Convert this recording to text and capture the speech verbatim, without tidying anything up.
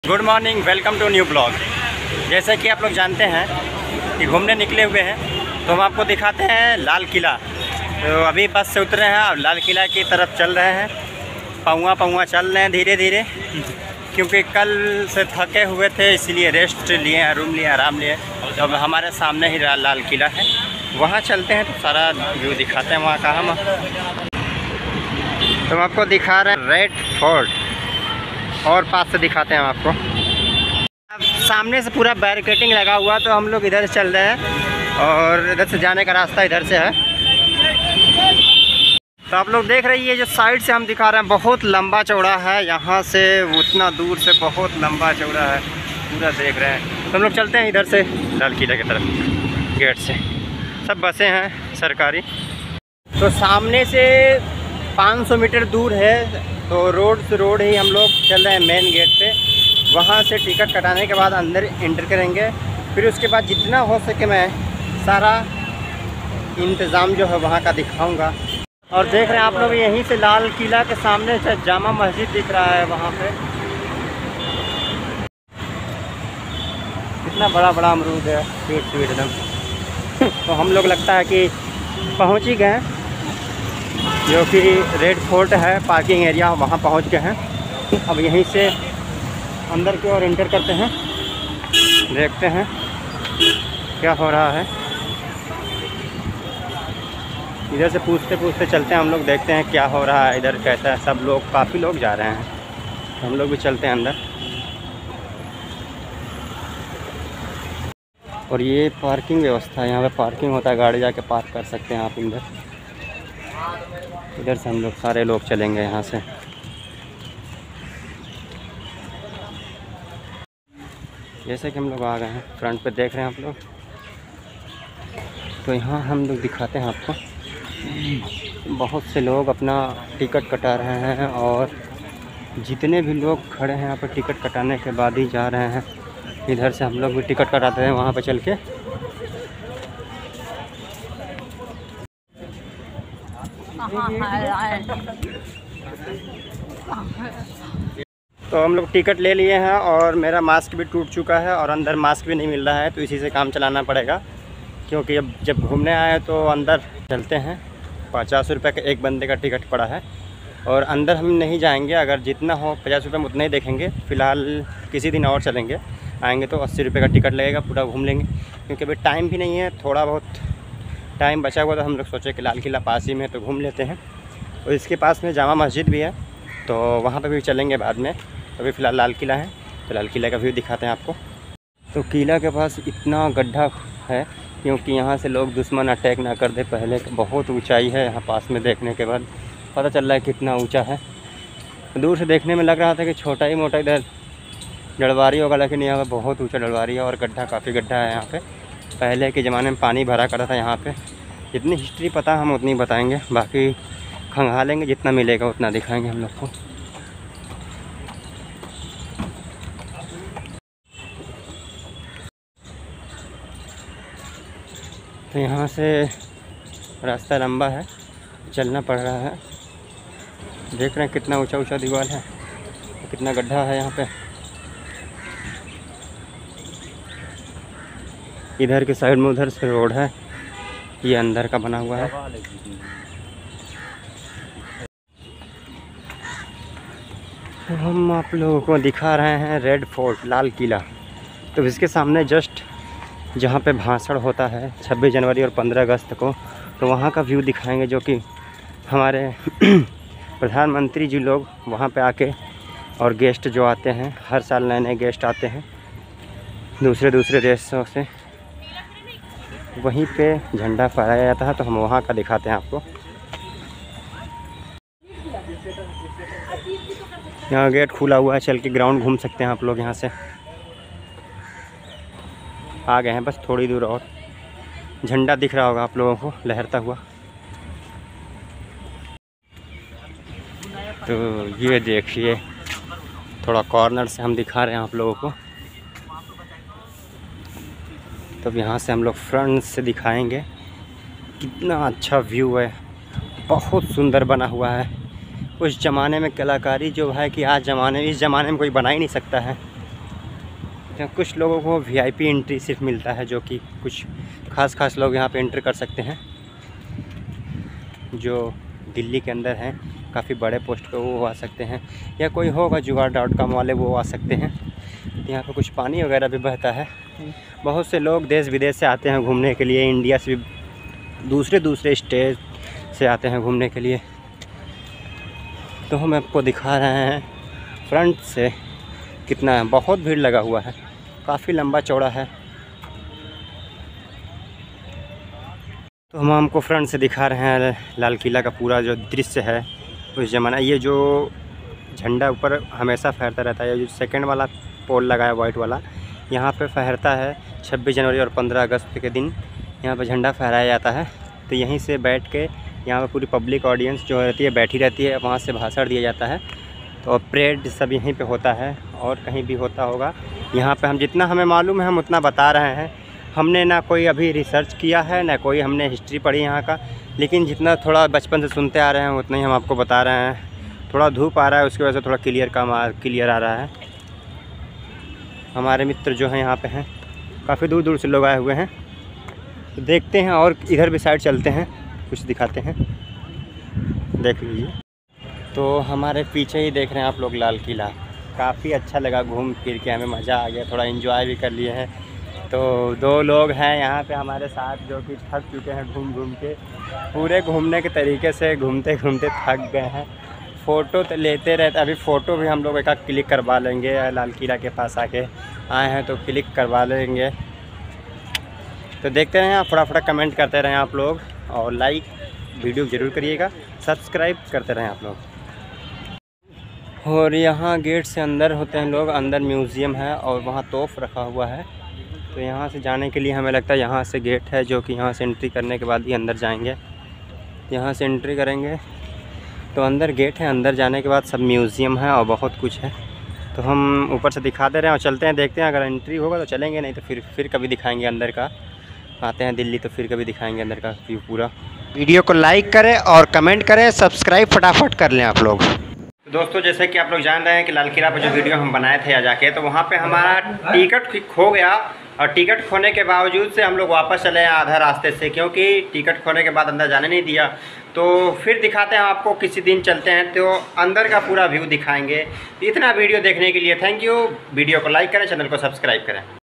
Good morning, welcome to new blog. जैसा कि आप लोग जानते हैं कि घूमने निकले हुए हैं तो हम आपको दिखाते हैं लाल किला। तो अभी बस से उतरे हैं और लाल किला की तरफ चल रहे हैं। पौआ पौआ चल रहे हैं धीरे धीरे, क्योंकि कल से थके हुए थे, इसलिए रेस्ट लिए, रूम लिए, आराम लिए। तो अब हमारे सामने ही लाल किला है, वहाँ चलते हैं तो सारा व्यू दिखाते हैं वहाँ का हम। तो हम आपको दिखा रहे हैं रेड फोर्ट, और पास से दिखाते हैं हम आपको। अब सामने से पूरा बैरिकेडिंग लगा हुआ, तो हम लोग इधर चल रहे हैं और इधर से जाने का रास्ता इधर से है। तो आप लोग देख रही है जो साइड से हम दिखा रहे हैं, बहुत लंबा चौड़ा है। यहाँ से उतना दूर से बहुत लंबा चौड़ा है, पूरा देख रहे हैं। तो हम लोग चलते हैं इधर से लाल किला की तरफ, गेट से। सब बसें हैं सरकारी। तो सामने से पाँच सौ मीटर दूर है, तो रोड से रोड ही हम लोग चल रहे हैं मेन गेट पे। वहाँ से टिकट कटाने के बाद अंदर एंटर करेंगे। फिर उसके बाद जितना हो सके मैं सारा इंतज़ाम जो है वहाँ का दिखाऊंगा। और देख रहे हैं आप लोग, यहीं से लाल किला के सामने से जामा मस्जिद दिख रहा है वहाँ पे। कितना बड़ा बड़ा अमरूद है, स्वीट स्वीट एकदम। तो हम लोग लगता है कि पहुँच ही गए, जो कि रेड फोर्ट है पार्किंग एरिया, वहाँ पहुँच गए हैं। अब यहीं से अंदर की ओर एंटर करते हैं, देखते हैं क्या हो रहा है। इधर से पूछते पूछते चलते हैं हम लोग, देखते हैं क्या हो रहा है इधर, कैसा है। सब लोग, काफ़ी लोग जा रहे हैं, हम लोग भी चलते हैं अंदर। और ये पार्किंग व्यवस्था है, यहाँ पे पार्किंग होता है, गाड़ी जाके पार्क कर सकते हैं आप इधर। इधर से हम लोग सारे लोग चलेंगे यहाँ से। जैसे कि हम लोग आ गए हैं, फ्रंट पे देख रहे हैं आप लोग। तो यहाँ हम लोग दिखाते हैं आपको, बहुत से लोग अपना टिकट कटा रहे हैं, और जितने भी लोग खड़े हैं यहाँ पर टिकट कटाने के बाद ही जा रहे हैं। इधर से हम लोग भी टिकट कटाते हैं वहाँ पर चल के। तो हम लोग टिकट ले लिए हैं, और मेरा मास्क भी टूट चुका है, और अंदर मास्क भी नहीं मिल रहा है, तो इसी से काम चलाना पड़ेगा। क्योंकि अब जब घूमने आए तो अंदर चलते हैं। पचास रुपये का एक बंदे का टिकट पड़ा है, और अंदर हम नहीं जाएंगे। अगर जितना हो पचास रुपये में उतना ही देखेंगे। फ़िलहाल किसी दिन और चलेंगे, आएंगे तो अस्सी रुपये का टिकट लगेगा, पूरा घूम लेंगे। क्योंकि अभी टाइम भी नहीं है, थोड़ा बहुत टाइम बचा हुआ, तो हम लोग सोचे कि लाल किला पास ही में तो घूम लेते हैं। और इसके पास में जामा मस्जिद भी है, तो वहाँ पर भी चलेंगे बाद में। अभी फ़िलहाल लाल किला है, तो लाल किला का व्यू दिखाते हैं आपको। तो किला के पास इतना गड्ढा है, क्योंकि यहाँ से लोग दुश्मन अटैक ना कर दे। पहले बहुत ऊंचाई है, यहाँ पास में देखने के बाद पता चल रहा है कितना ऊंचा है। दूर से देखने में लग रहा था कि छोटा ही मोटा इधर डलवारी होगा, लेकिन यहाँ पर बहुत ऊंचा डलवारी है, और गड्ढा, काफ़ी गड्ढा है यहाँ पे। पहले के ज़माने में पानी भरा करता था यहाँ पे। जितनी हिस्ट्री पता हम उतनी बताएँगे, बाकी खंगालेंगे, जितना मिलेगा उतना दिखाएँगे हम लोग को। तो यहाँ से रास्ता लंबा है, चलना पड़ रहा है। देख रहे हैं कितना ऊंचा ऊंचा दीवार है, कितना गड्ढा है यहाँ पे। इधर के साइड में उधर से रोड है, ये अंदर का बना हुआ है। तो हम आप लोगों को दिखा रहे हैं रेड फोर्ट, लाल किला। तो इसके सामने जस्ट जहाँ पे भाषण होता है छब्बीस जनवरी और पंद्रह अगस्त को, तो वहाँ का व्यू दिखाएंगे। जो कि हमारे प्रधानमंत्री जी लोग वहाँ पे आके, और गेस्ट जो आते हैं, हर साल नए नए गेस्ट आते हैं दूसरे दूसरे देशों से, वहीं पे झंडा फहराया जाता है। तो हम वहाँ का दिखाते हैं आपको। यहाँ गेट खुला हुआ है, चल के ग्राउंड घूम सकते हैं आप लोग। यहाँ से आ गए हैं, बस थोड़ी दूर और। झंडा दिख रहा होगा आप लोगों को लहरता हुआ। तो ये देखिए, थोड़ा कॉर्नर से हम दिखा रहे हैं आप लोगों को। तब यहाँ से हम लोग फ्रंट से दिखाएंगे। कितना अच्छा व्यू है, बहुत सुंदर बना हुआ है। उस ज़माने में कलाकारी जो है कि आज ज़माने इस ज़माने में कोई बना ही नहीं सकता है। सकते हैं। कुछ लोगों को वीआईपी एंट्री सिर्फ मिलता है, जो कि कुछ खास खास लोग यहाँ पे एंटर कर सकते हैं, जो दिल्ली के अंदर हैं, काफ़ी बड़े पोस्ट पे वो आ सकते हैं, या कोई होगा जुगाड़ डॉट कॉम वाले वो आ सकते हैं। यहाँ पे कुछ पानी वगैरह भी बहता है। बहुत से लोग देश विदेश से आते हैं घूमने के लिए, इंडिया से भी, दूसरे दूसरे स्टेट से आते हैं घूमने के लिए। तो हम आपको दिखा रहे हैं फ्रंट से कितना है, बहुत भीड़ लगा हुआ है, काफ़ी लंबा चौड़ा है। तो हम हमको फ्रंट से दिखा रहे हैं लाल किला का पूरा जो दृश्य है उस ज़माना। ये जो झंडा ऊपर हमेशा फहरता रहता है, जो सेकंड वाला पोल लगा है वाइट वाला, यहाँ पे फहरता है छब्बीस जनवरी और पंद्रह अगस्त के दिन यहाँ पे झंडा फहराया जाता है। तो यहीं से बैठ के यहाँ पे पूरी पब्लिक ऑडियंस जो रहती है बैठी रहती है, वहाँ से भाषण दिया जाता है। तो परेड सब यहीं पे होता है और कहीं भी होता होगा। यहाँ पे हम जितना हमें मालूम है हम उतना बता रहे हैं। हमने ना कोई अभी रिसर्च किया है, ना कोई हमने हिस्ट्री पढ़ी यहाँ का, लेकिन जितना थोड़ा बचपन से सुनते आ रहे हैं उतना ही हम आपको बता रहे हैं। थोड़ा धूप आ रहा है, उसकी वजह से थोड़ा क्लियर कम आ क्लियर आ रहा है। हमारे मित्र जो हैं यहाँ पे हैं, काफ़ी दूर दूर से लोग आए हुए हैं। तो देखते हैं और इधर भी साइड चलते हैं, कुछ दिखाते हैं, देख लीजिए। तो हमारे पीछे ही देख रहे हैं आप लोग लाल किला। काफ़ी अच्छा लगा घूम फिर के, हमें मज़ा आ गया, थोड़ा एंजॉय भी कर लिए हैं। तो दो लोग हैं यहाँ पे हमारे साथ जो कि थक चुके हैं घूम घूम के, पूरे घूमने के तरीके से घूमते घूमते थक गए हैं। फ़ोटो तो लेते रहते, अभी फ़ोटो भी हम लोग एक आध क्लिक करवा लेंगे। लाल किला के पास आके आए हैं तो क्लिक करवा लेंगे। तो देखते रहें आप, फटाफट कमेंट करते रहें आप लोग, और लाइक वीडियो ज़रूर करिएगा, सब्सक्राइब करते रहें आप लोग। और यहाँ गेट से अंदर होते हैं लोग, अंदर म्यूज़ियम है और वहाँ तोप रखा हुआ है। तो यहाँ से जाने के लिए हमें लगता है यहाँ से गेट है, जो कि यहाँ से एंट्री करने के बाद ही अंदर जाएंगे। यहाँ से एंट्री करेंगे तो अंदर गेट है, अंदर जाने के बाद सब म्यूज़ियम है और बहुत कुछ है। तो हम ऊपर से दिखा दे रहे हैं और चलते हैं, देखते हैं। अगर एंट्री होगा तो चलेंगे, नहीं तो फिर फिर कभी दिखाएंगे अंदर का। आते हैं दिल्ली तो फिर कभी दिखाएंगे अंदर का व्यू पूरा। वीडियो को लाइक करें और कमेंट करें, सब्सक्राइब फटाफट कर लें आप लोग। दोस्तों, जैसे कि आप लोग जान रहे हैं कि लाल किला पर जो वीडियो हम बनाए थे आ जाके, तो वहाँ पे हमारा टिकट खो गया, और टिकट खोने के बावजूद से हम लोग वापस चले आधा रास्ते से, क्योंकि टिकट खोने के बाद अंदर जाने नहीं दिया। तो फिर दिखाते हैं आपको, किसी दिन चलते हैं तो अंदर का पूरा व्यू दिखाएंगे। इतना वीडियो देखने के लिए थैंक यू। वीडियो को लाइक करें, चैनल को सब्सक्राइब करें।